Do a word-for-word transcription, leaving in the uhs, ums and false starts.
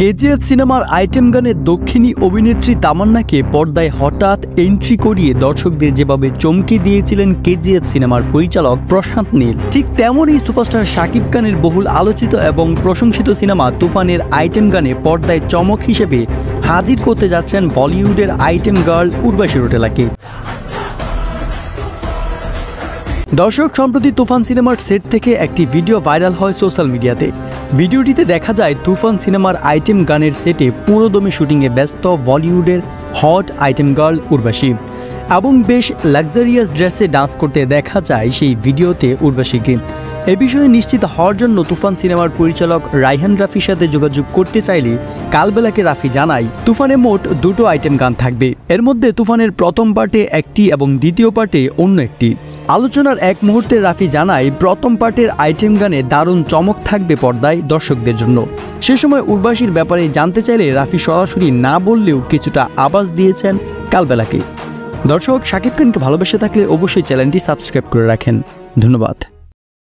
কেজিএফ সিনেমার আইটেম গানে দক্ষিণী অভিনেত্রী তামান্নাকে পর্দায় হঠাৎ এন্ট্রি করিয়ে দর্শকদের যেভাবে চমকে দিয়েছিলেন কেজিএফ সিনেমার পরিচালক প্রশান্ত নীল, ঠিক তেমনই সুপারস্টার শাকিব খানের বহুল আলোচিত এবং প্রশংসিত সিনেমা তুফানের আইটেম গানে পর্দায় চমক হিসেবে হাজির করতে যাচ্ছেন বলিউডের আইটেম গার্ল উর্বশী রৌটেলাকে। দর্শক, সম্প্রতি তুফান সিনেমার সেট থেকে একটি ভিডিও ভাইরাল হয় সোশ্যাল মিডিয়াতে। ভিডিওটিতে দেখা যায় তুফান সিনেমার আইটেম গানের সেটে পুরোদমে শুটিংয়ে ব্যস্ত বলিউডের হট আইটেম গার্ল উর্বশী, এবং বেশ লাক্সারিয়াস ড্রেসে ডান্স করতে দেখা যায় সেই ভিডিওতে উর্বশীকে। এ বিষয়ে নিশ্চিত হওয়ার জন্য তুফান সিনেমার পরিচালক রায়হান রাফির সাথে যোগাযোগ করতে চাইলে কালবেলাকে রাফি জানায় তুফানে মোট দুটো আইটেম গান থাকবে। এর মধ্যে তুফানের প্রথম পার্টে একটি এবং দ্বিতীয় পার্টে অন্য একটি। আলোচনার এক মুহূর্তে রাফি জানায় প্রথম পার্টের আইটেম গানে দারুণ চমক থাকবে পর্দায় দর্শকদের জন্য। সে সময় উর্বশীর ব্যাপারে জানতে চাইলে রাফি সরাসরি না বললেও কিছুটা আভাস দিয়েছেন কালবেলাকে। দর্শক, শাকিব খানকে ভালোবেসে থাকলে অবশ্যই চ্যানেলটি সাবস্ক্রাইব করে রাখেন। ধন্যবাদ।